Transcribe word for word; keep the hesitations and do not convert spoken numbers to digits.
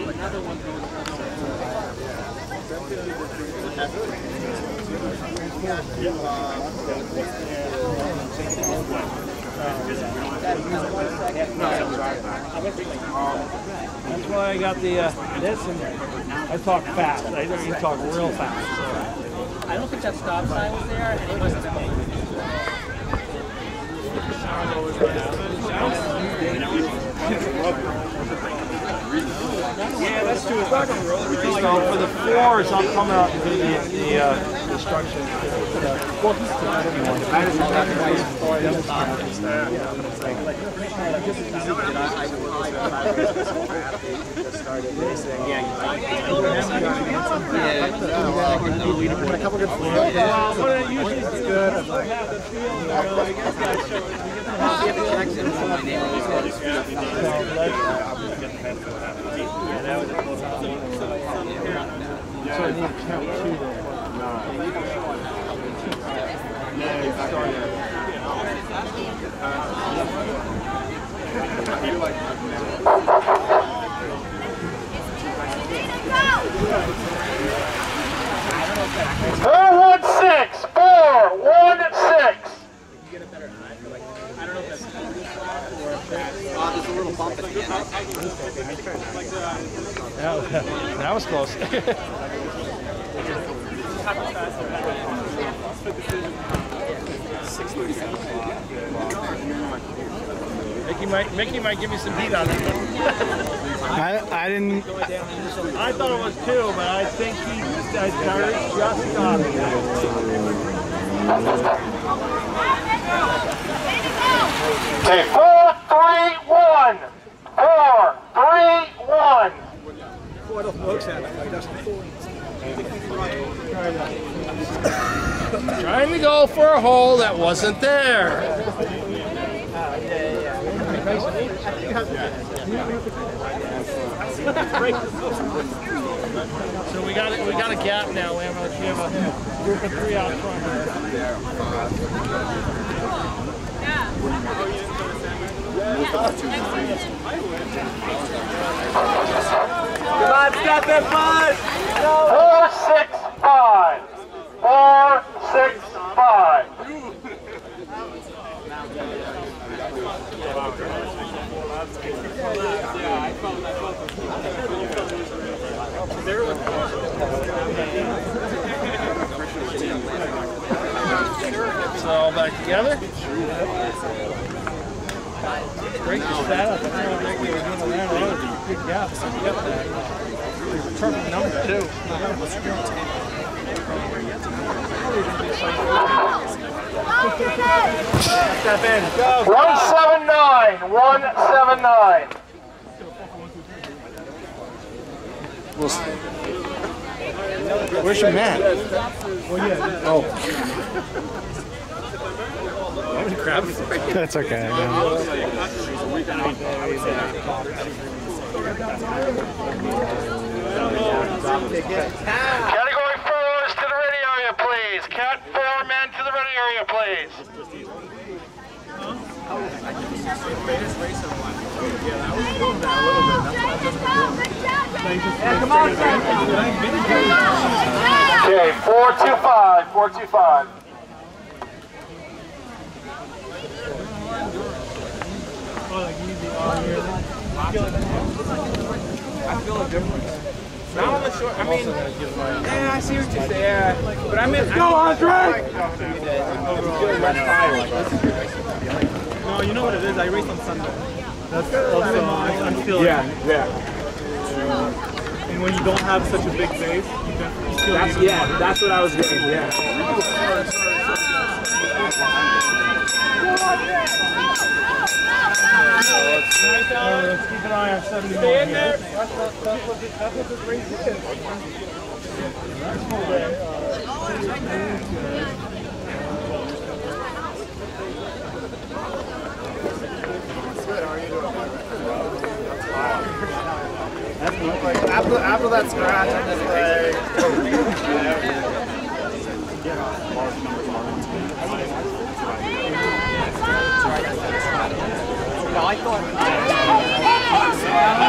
That's why I got the uh, this, and I talk fast. I don't even talk real fast. So. I don't think that stop sign was there, and it must have been. Yeah, that's true. So for the fours, I'm coming out to do the, the uh, destruction. Well, he's a couple good flares. But it usually is good. I have the field, really. You guys got to show it. Yeah, that was a close one. So I need to count two there. Yeah, you started. Four one six, four one six. I don't know if that's or if that's. Oh, there's a little bump at the end. That was, that was close. Mickey might, Mickey might give me some heat on it. I, I didn't. I thought it was two, but I think he just, I just got it. Okay, four three one, four three one. Trying to go for a hole that wasn't there. So we got it. We got a gap now. We have a, we have a group of three out front. Come on, step it, bud. Four six five, four six five. So all back together. Break the setup. I don't think we were doing that. That was a good gap. Perfect number too. Step in. Go. One seven nine, one seven nine. Where's your mat? Oh. I'm gonna grab it for you. That's okay. Category fours to the ready area, please. Cat four men to the ready area, please. Okay, four two five, four two five. I feel a difference. Not on the short. I mean, yeah, I see what you're saying. Yeah, but I mean, go Andre! No, you know what it is. I raced on Sunday. That's also I'm feeling. Yeah, yeah. And when you don't have such a big base, you definitely feel. That's, yeah, that's what I was getting. Yeah. Let's keep an eye on seventy. Stay in there. That's what, that's what, this, that's what this race is. That's cool, man. After, after that scratch, I'm just like. no, I thought.